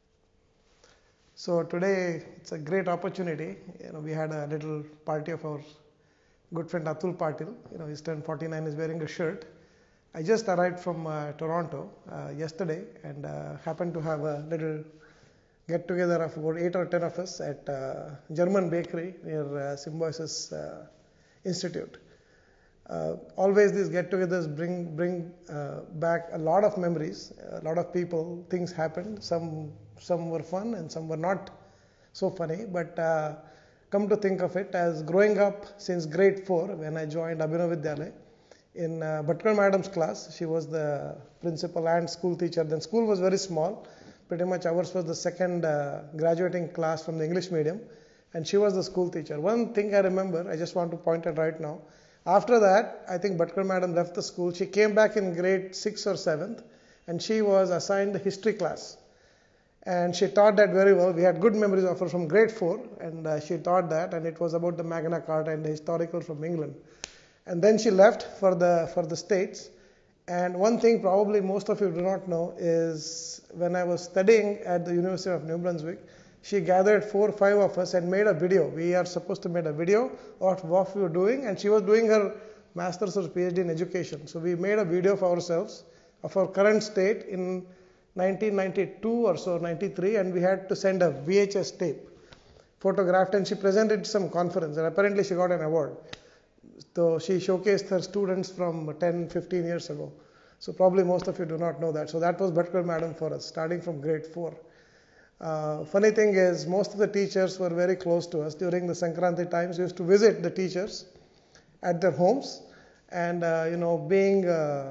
So today it's a great opportunity. We had a little party of our good friend Atul Patil. He's turned 49. Is wearing a shirt. I just arrived from Toronto yesterday and happened to have a little get together of about 8 or 10 of us at German bakery near Symbiosis Institute. Always these get-togethers bring back a lot of memories, a lot of people, things happened. Some were fun and some were not so funny. But come to think of it, as growing up since grade 4, when I joined Abhinav Vidyalaya, in Bhatkar Madam's class, she was the principal and school teacher. Then school was very small. Pretty much ours was the second graduating class from the English medium, and she was the school teacher. One thing I remember, I just want to point out right now. After that, I think Bhatkar Madam left the school. She came back in grade 6 or 7th, and she was assigned the history class. And she taught that very well. We had good memories of her from grade 4, and she taught that, and it was about the Magna Carta and the historical from England. And then she left for the States. And one thing probably most of you do not know is when I was studying at the University of New Brunswick, she gathered 4 or 5 of us and made a video. We are supposed to make a video of what we were doing, and she was doing her master's or PhD in education. So we made a video of ourselves, of our current state in 1992 or so, 93, and we had to send a VHS tape, photographed, and she presented some conference, and apparently she got an award. So she showcased her students from 10, 15 years ago. So probably most of you do not know that. So that was Bhatkar Madam for us, starting from grade 4. Funny thing is, most of the teachers were very close to us. During the Sankranti times, we used to visit the teachers at their homes, and being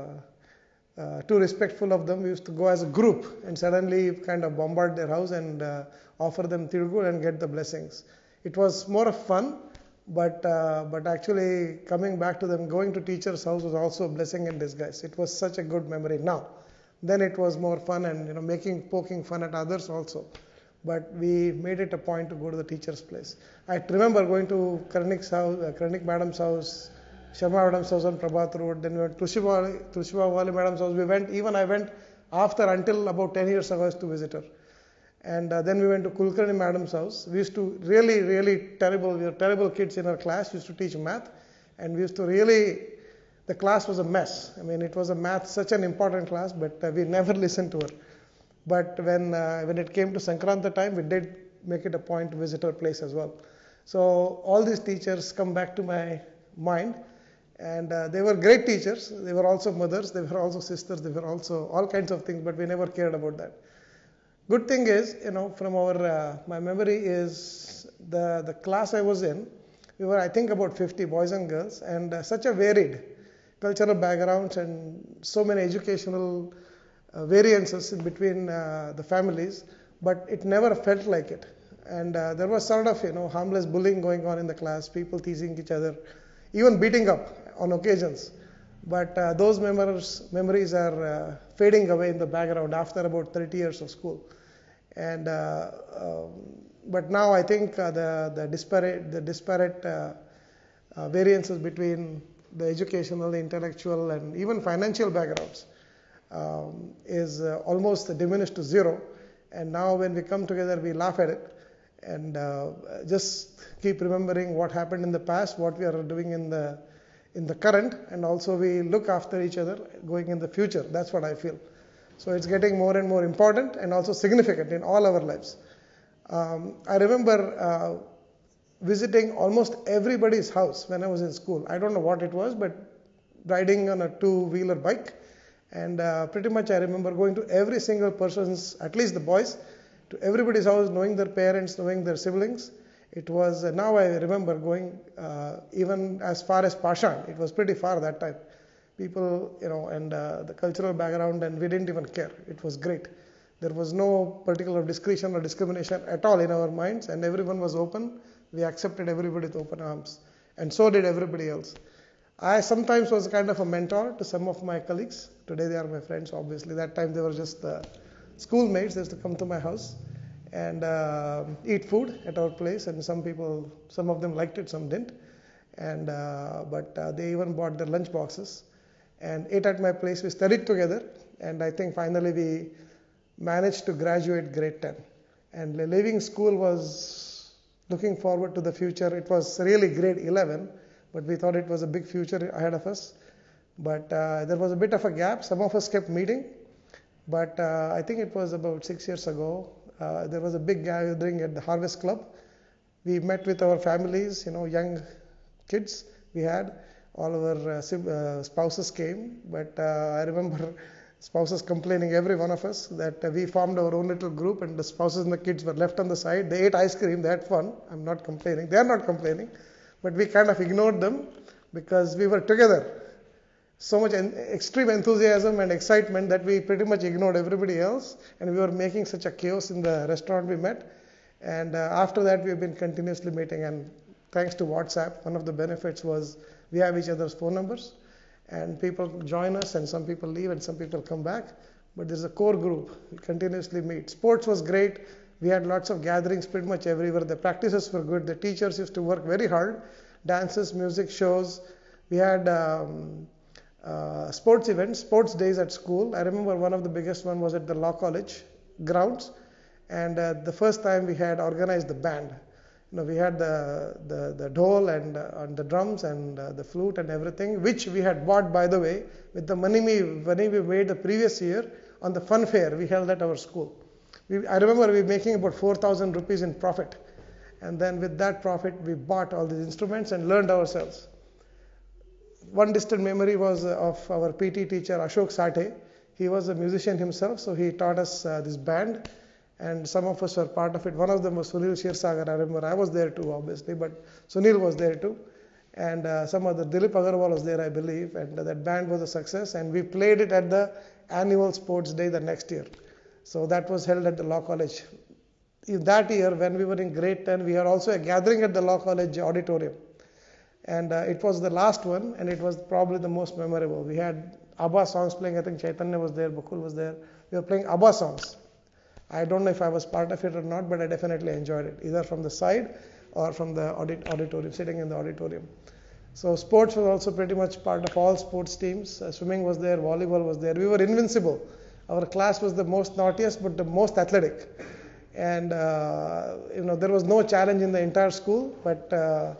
too respectful of them, we used to go as a group and suddenly kind of bombard their house and offer them tirgu and get the blessings. It was more of fun, but actually coming back to them, going to teacher's house was also a blessing in disguise. It was such a good memory. Now, then it was more fun and poking fun at others also. But we made it a point to go to the teacher's place. I remember going to Karnik's house, Karnik Madam's house, Sharma Madam's house on Prabhat Road. Then we went to Tulsiba Wali Madam's house. I went after until about 10 years ago to visit her. And then we went to Kulkarni Madam's house. We used to we were terrible kids in our class. We used to teach math, and we used to the class was a mess. I mean, it was such an important class, but we never listened to her. But when it came to Sankranta time, we did make it a point to visit her place as well. So all these teachers come back to my mind, and they were great teachers. They were also mothers, they were also sisters, they were also all kinds of things, but we never cared about that. Good thing is, from my memory is the class I was in, we were I think about 50 boys and girls, and such a varied cultural backgrounds and so many educational variances in between the families, but it never felt like it. And there was sort of harmless bullying going on in the class, people teasing each other, even beating up on occasions. But those memories are fading away in the background after about 30 years of school. And but now I think the disparate variances between the educational, the intellectual, and even financial backgrounds is almost diminished to zero. And now when we come together, we laugh at it and just keep remembering what happened in the past, what we are doing in the current, and also we look after each other going in the future. That's what I feel. So it's getting more and more important and also significant in all our lives. I remember visiting almost everybody's house when I was in school. I don't know what it was, but riding on a two-wheeler bike. And pretty much I remember going to every single person's, at least the boys, to everybody's house, knowing their parents, knowing their siblings. It was, now I remember going even as far as Pashan. It was pretty far that time. People, and the cultural background, and we didn't even care. It was great. There was no particular discretion or discrimination at all in our minds, and everyone was open. We accepted everybody with open arms, and so did everybody else. I sometimes was kind of a mentor to some of my colleagues. Today they are my friends, obviously. That time they were just schoolmates. They used to come to my house, and eat food at our place. And some of them liked it, some didn't. And but they even bought their lunch boxes and ate at my place. We studied together, and I think finally we managed to graduate grade 10. And leaving school was looking forward to the future. It was really grade 11, but we thought it was a big future ahead of us. But there was a bit of a gap. Some of us kept meeting, but I think it was about 6 years ago. There was a big gathering at the Harvest Club. We met with our families, young kids we had. All our spouses came, but I remember spouses complaining, every one of us, that we formed our own little group and the spouses and the kids were left on the side. They ate ice cream, they had fun. I'm not complaining. They are not complaining. But we kind of ignored them because we were together. So much extreme enthusiasm and excitement that we pretty much ignored everybody else, and we were making such a chaos in the restaurant we met. And after that, we have been continuously meeting, and thanks to WhatsApp, one of the benefits was we have each other's phone numbers, and people join us, and some people leave, and some people come back. But there's a core group. We continuously meet. Sports was great. We had lots of gatherings pretty much everywhere. The practices were good. The teachers used to work very hard. Dances, music shows. We had sports events, sports days at school. I remember one of the biggest one was at the Law College grounds, and the first time we had organized the band. We had the dhol and the drums and the flute and everything, which we had bought, by the way, with the money we made the previous year on the fun fair we held at our school. I remember we making about 4,000 rupees in profit, and then with that profit we bought all these instruments and learned ourselves. One distant memory was of our PT teacher Ashok Sathe. He was a musician himself, so he taught us this band, and some of us were part of it. One of them was Sunil Shirsagar. I remember I was there too, obviously, but Sunil was there too, and some other Dilip Agarwal was there, I believe, and that band was a success, and we played it at the annual sports day the next year. So that was held at the Law College. In that year, when we were in grade 10, we had also a gathering at the Law College auditorium. And it was the last one, and it was probably the most memorable. We had ABBA songs playing. I think Chaitanya was there, Bakul was there. We were playing ABBA songs. I don't know if I was part of it or not, but I definitely enjoyed it, either from the side or from the auditorium, sitting in the auditorium. So sports was also pretty much part of all sports teams. Swimming was there, volleyball was there. We were invincible. Our class was the most naughtiest, but the most athletic. And there was no challenge in the entire school, but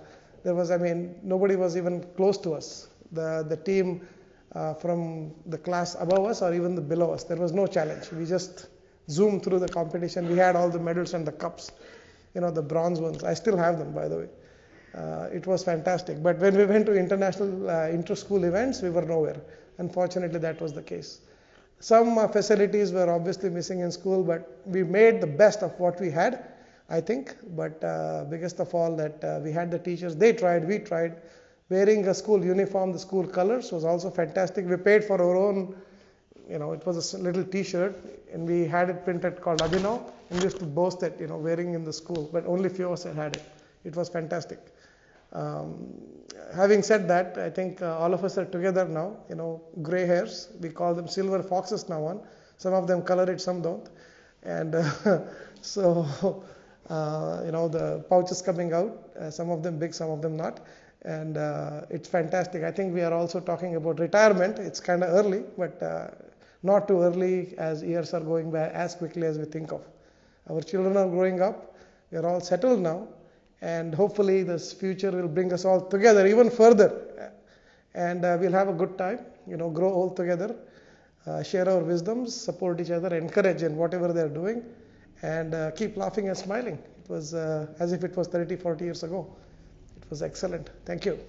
nobody was even close to us. The team from the class above us or even the below us, there was no challenge. We just zoomed through the competition. We had all the medals and the cups, the bronze ones. I still have them, by the way. It was fantastic. But when we went to international inter-school events, we were nowhere. Unfortunately, that was the case. Some facilities were obviously missing in school, but we made the best of what we had, I think. But biggest of all, that we had the teachers. They tried, we tried. Wearing a school uniform, the school colors was also fantastic. We paid for our own, it was a little t-shirt, and we had it printed called Abhinav, and we used to boast that, wearing in the school, but only few of us had it. It was fantastic. Having said that, I think all of us are together now, gray hairs. We call them silver foxes now on. Some of them color it, some don't. And so, the pouches coming out, some of them big, some of them not. And it's fantastic. I think we are also talking about retirement. It's kind of early, but not too early, as years are going by as quickly as we think of. Our children are growing up. We are all settled now. And hopefully this future will bring us all together even further. And we'll have a good time, grow old together, share our wisdoms, support each other, encourage in whatever they're doing, and keep laughing and smiling. It was as if it was 30, 40 years ago. It was excellent. Thank you.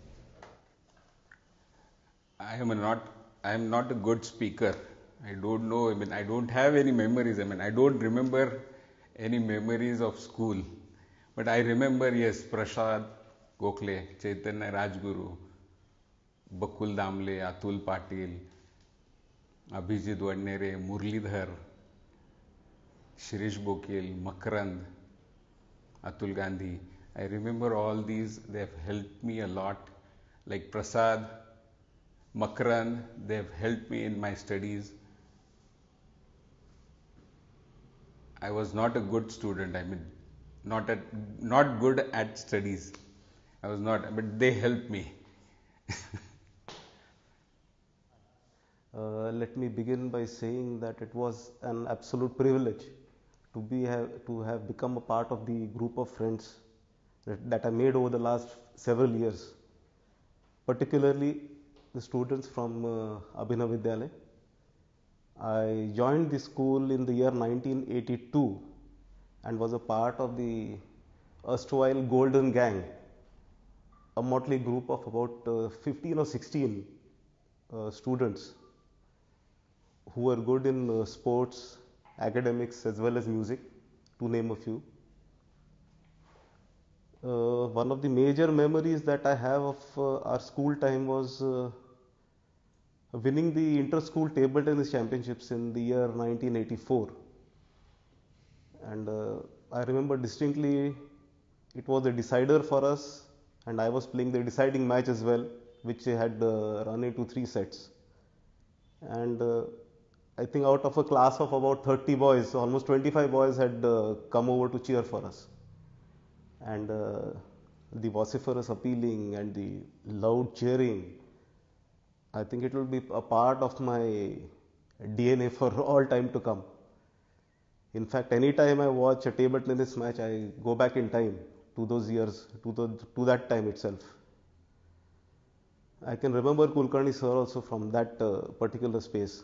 I am not a good speaker. I don't know. I don't have any memories. I don't remember any memories of school. But I remember, yes, Prasad Gokhale, Chaitanya Rajguru, Bakul Damle, Atul Patil, Abhijit Vadnere, Murlidhar, Shirish Bokil, Makarand, Atul Gandhi. I remember all these. They have helped me a lot. Like Prasad, Makarand, they have helped me in my studies. I was not a good student. I mean, not good at studies. I was not, but they helped me. Let me begin by saying that it was an absolute privilege to have become a part of the group of friends that I made over the last several years, particularly the students from Abhinav Vidyalaya. I joined the school in the year 1982 and was a part of the erstwhile Golden Gang, a motley group of about 15 or 16 students who were good in sports, academics, as well as music, to name a few. One of the major memories that I have of our school time was winning the inter-school table tennis championships in the year 1984. And I remember distinctly it was a decider for us, and I was playing the deciding match as well, which had run into 3 sets. And I think out of a class of about 30 boys, almost 25 boys had come over to cheer for us. And the vociferous appealing and the loud cheering, I think it will be a part of my DNA for all time to come. In fact, anytime I watch a table tennis match, I go back in time to those years, to that time itself. I can remember Kulkarni sir also from that particular space,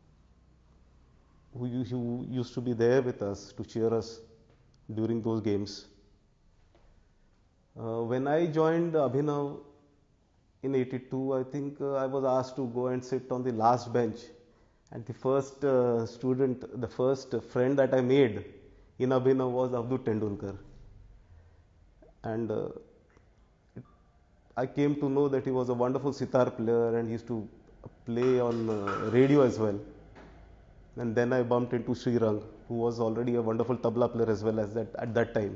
who used to be there with us to cheer us during those games. When I joined Abhinav in 82, I think I was asked to go and sit on the last bench. And the first the first friend that I made in Abhinav was Avdut Tendulkar. And I came to know that he was a wonderful sitar player and he used to play on radio as well. And then I bumped into Srirang, who was already a wonderful tabla player as well as at that time.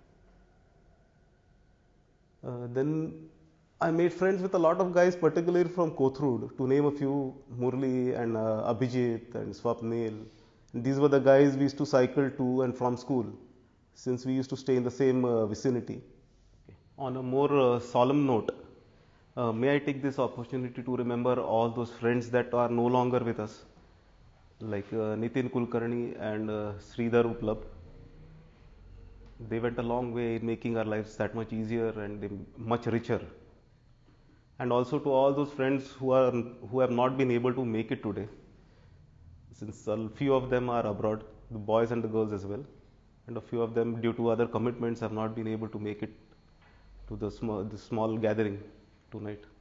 Then I made friends with a lot of guys, particularly from Kothurud, to name a few, Murli and Abhijit and Swapnil. And these were the guys we used to cycle to and from school, since we used to stay in the same vicinity. On a more solemn note, may I take this opportunity to remember all those friends that are no longer with us, like Nitin Kulkarni and Sridhar Uplab. They went a long way in making our lives that much easier and much richer. And also to all those friends who have not been able to make it today, since a few of them are abroad, the boys and the girls as well, and a few of them, due to other commitments, have not been able to make it to the small gathering tonight.